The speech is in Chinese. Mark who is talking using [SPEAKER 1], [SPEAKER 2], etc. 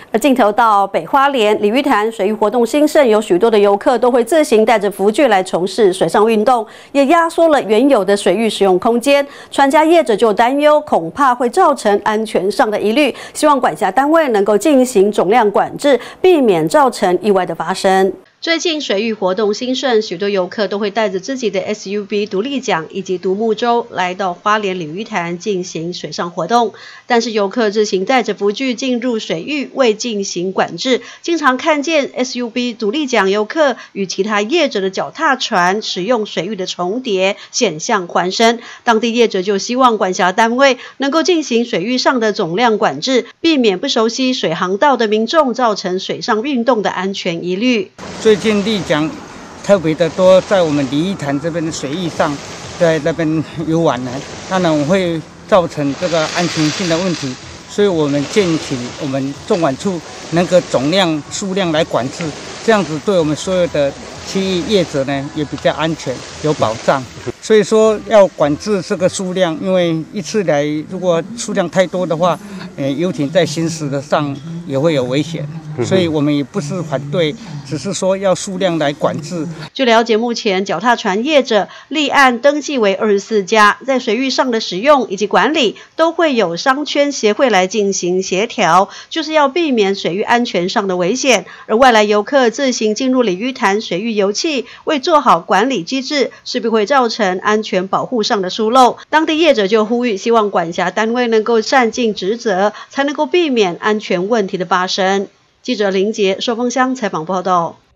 [SPEAKER 1] 而镜头到北花莲鲤鱼潭水域活动兴盛，有许多的游客都会自行带着浮具来从事水上运动，也压缩了原有的水域使用空间。船家业者就担忧，恐怕会造成安全上的疑虑，希望管辖单位能够进行总量管制，避免造成意外的发生。最近水域活动兴盛，许多游客都会带着自己的 SUV 独立桨以及独木舟来到花莲鲤鱼潭进行水上活动。但是游客自行带着浮具进入水域，未进行管制，经常看见 SUV 独立桨游客与其他业者的脚踏船使用水域的重叠，险象环生。当地业者就希望管辖单位能够进行水域上的总量管制，避免不熟悉水航道的民众造成水上运动的安全疑虑。
[SPEAKER 2] 最近立桨特别的多，在我们鲤鱼潭这边的水域上，在那边游玩呢，当然会造成这个安全性的问题，所以我们建议我们纵管处能够总量数量来管制，这样子对我们所有的区域业者呢也比较安全有保障。所以说要管制这个数量，因为一次来如果数量太多的话，游艇在行驶的上也会有危险。所以我们也不是反对，只是说要数量来管制。
[SPEAKER 1] 据了解，目前脚踏船业者立案登记为24家，在水域上的使用以及管理都会有商圈协会来进行协调，就是要避免水域安全上的危险。而外来游客自行进入鲤鱼潭水域游憩，未做好管理机制，势必会造成安全保护上的疏漏。当地业者就呼吁，希望管辖单位能够善尽职责，才能够避免安全问题的发生。记者林杰寿丰乡采访报道。